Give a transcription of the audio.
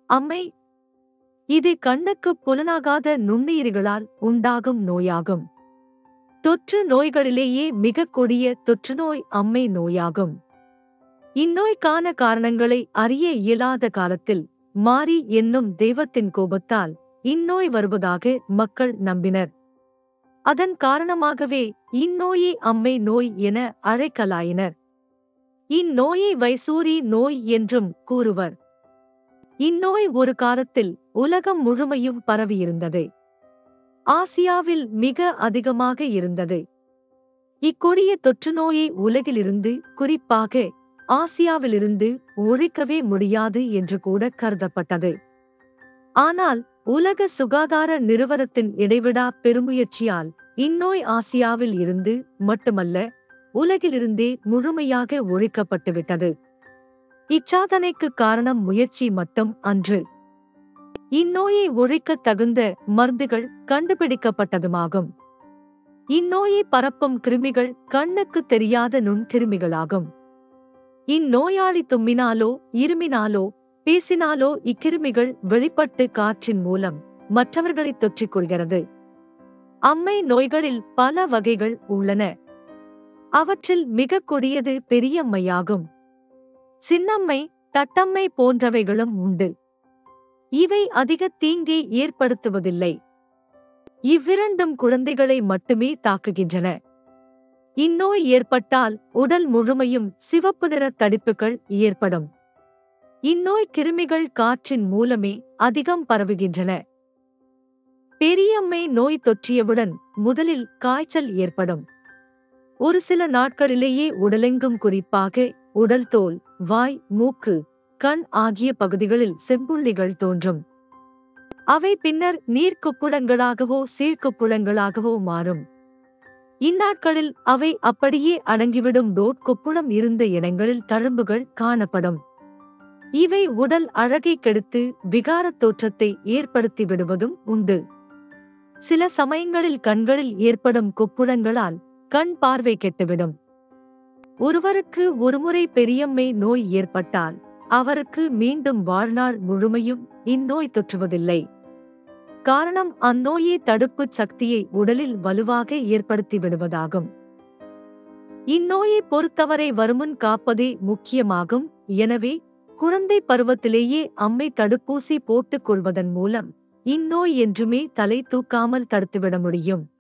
அம்மை. இது கண்ணுக்குப் புலனாகாத நுண்ணுயிரிகளால் உண்டாகும் நோயாகும். தொற்று நோய்களிலேயே மிகக் கொடிய தொற்றுநோய் அம்மை நோயாகும். இந்நோய்க்கான காரணங்களை அறிய இயலாத காலத்தில் மாரி என்னும் தெய்வத்தின் கோபத்தால் இந்நோய் வருவதாக மக்கள் நம்பினர். அதன் காரணமாகவே இந்நோயை அம்மை நோய் என அழைக்கலாயினர். இந்நோயை வைசூரி நோய் என்றும் கூறுவர். இந்நோய் ஒரு காலத்தில் உலகம் முழுமையும் பரவியிருந்தது. ஆசியாவில் மிக அதிகமாக இருந்தது. இக்கொடிய தொற்றுநோயை உலகிலிருந்து, குறிப்பாக ஆசியாவிலிருந்து ஒழிக்கவே முடியாது என்று கூட கருதப்பட்டது. ஆனால் உலக சுகாதார நிறுவனத்தின் இடைவிடா பெருமுயற்சியால் இந்நோய் ஆசியாவில் இருந்து மட்டுமல்ல, உலகிலிருந்தே முழுமையாக ஒழிக்கப்பட்டுவிட்டது. இச்சாதனைக்குக் காரணம் முயற்சி மட்டும் அன்று. இந்நோயை ஒழிக்கத் தகுந்த மருந்துகள் கண்டுபிடிக்கப்பட்டதுமாகும். இந்நோயை பரப்பும் கிருமிகள் கண்ணுக்குத் தெரியாத நுண்கிருமிகளாகும். இந்நோயாளி தும்மினாலோ இருமினாலோ பேசினாலோ இக்கிருமிகள் வெளிப்பட்டு காற்றின் மூலம் மற்றவர்களைத் தொற்றிக் கொள்கிறது. அம்மை நோய்களில் பல வகைகள் உள்ளன. அவற்றில் மிகக் கொடியது பெரியம்மையாகும். சின்னம்மை, தட்டம்மை போன்றவைகளும் உண்டு. இவை அதிக தீங்கை ஏற்படுத்துவதில்லை. இவ்விரண்டும் குழந்தைகளை மட்டுமே தாக்குகின்றன. இந்நோய் ஏற்பட்டால் உடல் முழுமையும் சிவப்பு நிற தடிப்புகள் ஏற்படும். இந்நோய் கிருமிகள் காற்றின் மூலமே அதிகம் பரவுகின்றன. பெரியம்மை நோய் தொற்றியவுடன் முதலில் காய்ச்சல் ஏற்படும். ஒரு சில நாட்களிலேயே உடலெங்கும், குறிப்பாக உடல் தோல், வாய், மூக்கு, கண் ஆகிய பகுதிகளில் செம்புள்ளிகள் தோன்றும். அவை பின்னர் நீர்க்குப்புளங்களாகவோ சீழ்க்குப்புளங்களாகவோ மாறும். இந்நாட்களில் அவை அப்படியே அடங்கிவிடும். கொப்புளம் இருந்த இடங்களில் தழும்புகள் காணப்படும். இவை உடல் அழகை கெடுத்து விகாரத் தோற்றத்தை ஏற்படுத்தி விடுவதும் உண்டு. சில சமயங்களில் கண்களில் ஏற்படும் கொப்புளங்களால் கண் பார்வை கெட்டுவிடும். ஒருவருக்கு ஒருமுறை பெரியம்மை நோய் ஏற்பட்டால் அவருக்கு மீண்டும் வாழ்நாள் முழுமையும் இந்நோய் தொற்றுவதில்லை. காரணம் அந்நோயே தடுப்புச் சக்தியை உடலில் வலுவாக ஏற்படுத்தி விடுவதாகும். இந்நோயை பொறுத்தவரை வருமுன் காப்பதே முக்கியமாகும். எனவே குழந்தை பருவத்திலேயே அம்மை தடுப்பூசி போட்டுக் கொள்வதன் மூலம் இந்நோய் என்றுமே தலை தூக்காமல் தடுத்துவிட முடியும்.